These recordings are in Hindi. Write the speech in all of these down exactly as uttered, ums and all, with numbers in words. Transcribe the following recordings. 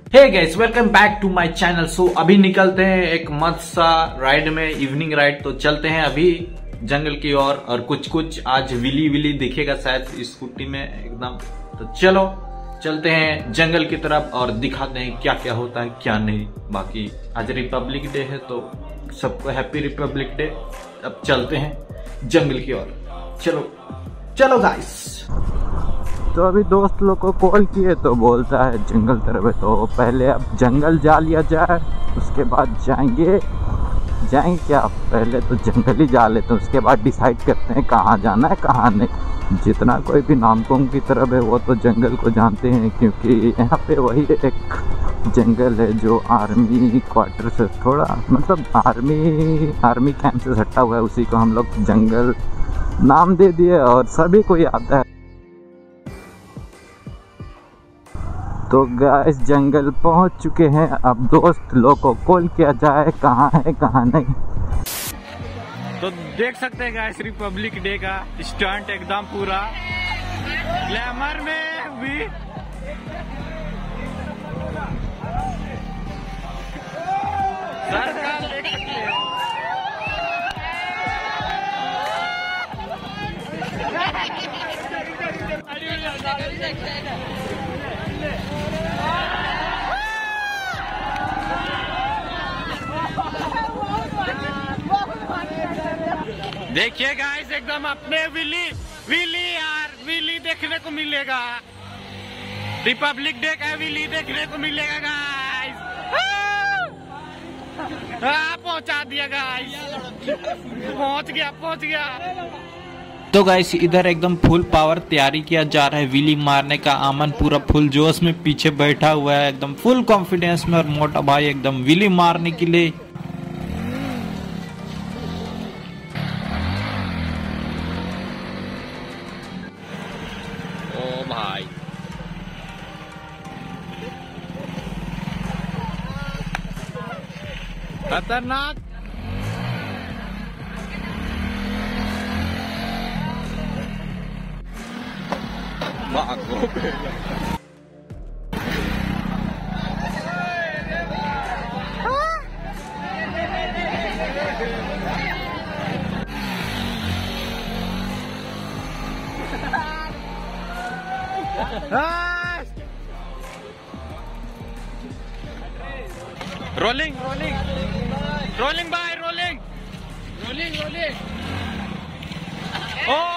Hey guys, welcome back to my channel. So अभी निकलते हैं एक मस्त सा राइड में, इवनिंग राइड। तो चलते हैं अभी जंगल की ओर और, और कुछ कुछ आज विली विली दिखेगा शायद स्कूटी में एकदम। तो चलो चलते हैं जंगल की तरफ और दिखाते हैं क्या क्या होता है क्या नहीं। बाकी आज रिपब्लिक डे है तो सबको हैप्पी रिपब्लिक डे। अब चलते हैं जंगल की ओर, चलो चलो गाइस। तो अभी दोस्त लोग को कॉल किए तो बोलता है जंगल तरफ है, तो पहले अब जंगल जा लिया जाए, उसके बाद जाएंगे जाएंगे क्या पहले तो जंगल ही जा लेते हैं, उसके बाद डिसाइड करते हैं कहाँ जाना है कहाँ नहीं। जितना कोई भी नामकोंग की तरफ है वो तो जंगल को जानते हैं, क्योंकि यहाँ पे वही एक जंगल है जो आर्मी क्वार्टर से थोड़ा मतलब आर्मी आर्मी कैंप से सटा हुआ है, उसी को हम लोग जंगल नाम दे दिए और सभी को याद है। तो गाइस जंगल पहुंच चुके हैं, अब दोस्त लोग को कॉल किया जाए कहाँ है कहाँ नहीं। तो देख सकते हैं गाइस रिपब्लिक डे का स्टंट एकदम पूरा ग्लैमर में भी। सरकार देख सकते हैं। देखिए गाइस एकदम अपने विली विली यार विली देखने को मिलेगा, रिपब्लिक डे का विली देखने को मिलेगा गाइस। हाँ पहुंचा दिया गाइस, पहुंच गया पहुंच गया। तो गाइस इधर एकदम फुल पावर तैयारी किया जा रहा है विली मारने का। आमन पूरा फुल जोश में पीछे बैठा हुआ है एकदम फुल कॉन्फिडेंस में, और मोटा भाई एकदम विली मारने के लिए। ओ भाई खतरनाक। Rolling rolling rolling bye rolling rolling rolling. ओ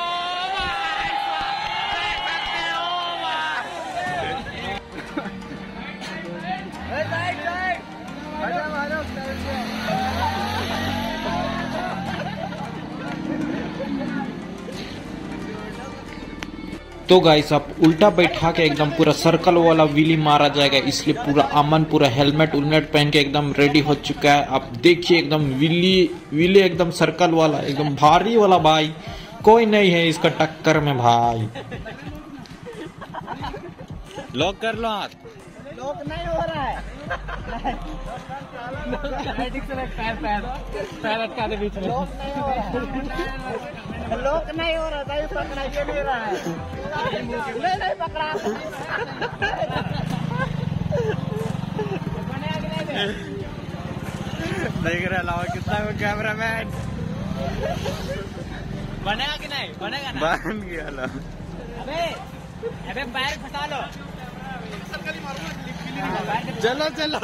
तो गाइस अब उल्टा बैठा के एकदम पूरा सर्कल वाला विली मारा जाएगा, इसलिए पूरा अमन पूरा हेलमेट उलमेट पहन के एकदम रेडी हो चुका है। अब देखिए एकदम विली विली एकदम सर्कल वाला एकदम भारी वाला भाई, कोई नहीं है इसका टक्कर में भाई। लॉक कर लो हाथ। लॉक नहीं हो रहा है। पैर पैर पैर अटका दे बीच में। लॉक नहीं हो रहा है। लॉक नहीं हो रहा था, ये पकड़ा ये नहीं रहा है। नहीं नहीं पकड़ा। देख रहे लाओ कितना कैमरा मैन बनेगा कि नहीं बनेगा ना? बन गया ला। अबे अबे पैर फटा लो। चलो चलो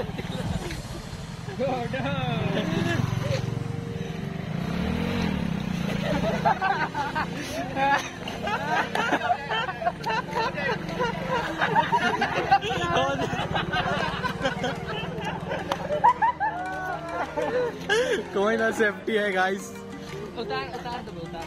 कोई ना सेफ्टी है गाइस। उतार उतार दो उतार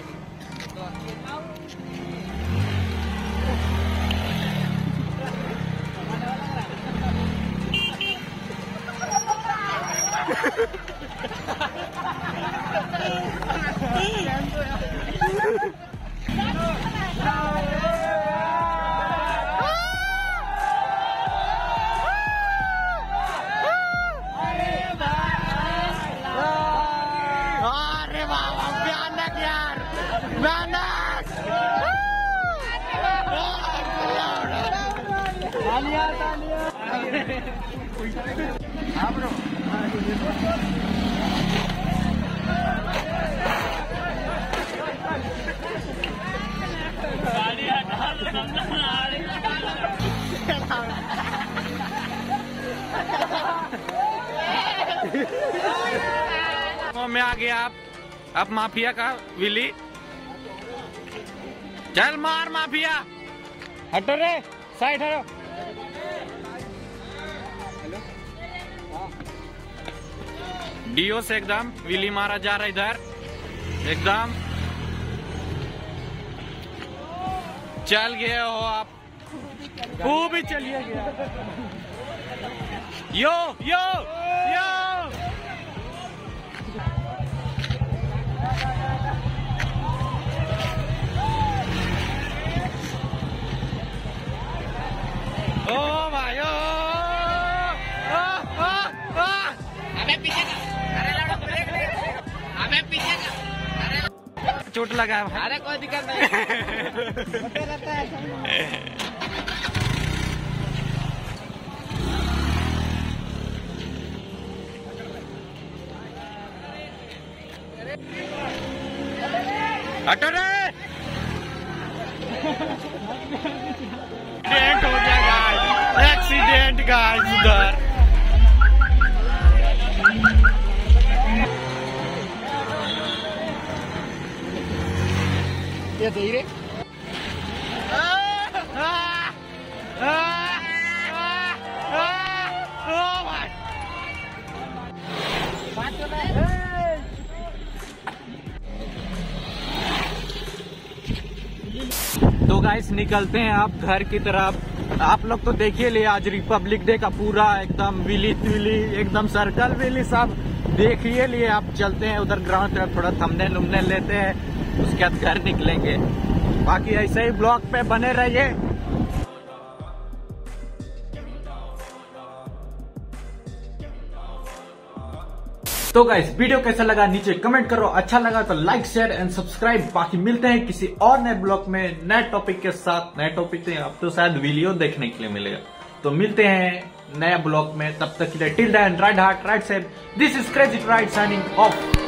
में आ गया आप अब माफिया का विली। चल मार माफिया, हटो रे साइड हटो। डीओ से एकदम विली मारा जा रहा इधर एकदम। चल गए हो आप, वो भी चलिए गया। यो यो यो ओ भाई ओ हमें पीछे का, अरे लड़ो ब्रेक ले, हमें पीछे का, अरे चोट लगा है। अरे कोई दिक्कत नहीं होते रहता है। हटो रे, एक्सीडेंट हो गया गाइस, एक्सीडेंट गाइस उधर। ये धीरे तो गाइस निकलते हैं आप घर की तरफ। आप लोग तो देखिए लिए आज रिपब्लिक डे का पूरा एकदम विली विली एकदम सर्कल विली सब देखिए लिए। आप चलते हैं उधर ग्राउंड तरफ, थोड़ा थंबनेल उम्बनेल लेते हैं, उसके बाद घर निकलेंगे। बाकी ऐसे ही ब्लॉग पे बने रहिए। तो गाइस वीडियो कैसा लगा नीचे कमेंट करो, अच्छा लगा तो लाइक शेयर एंड सब्सक्राइब। बाकी मिलते हैं किसी और नए ब्लॉग में नए टॉपिक के साथ। नए टॉपिक से अब तो शायद वीडियो देखने के लिए मिलेगा, तो मिलते हैं नए ब्लॉग में। तब तक के लिए till then ride hard ride safe, this is crazy ride signing of.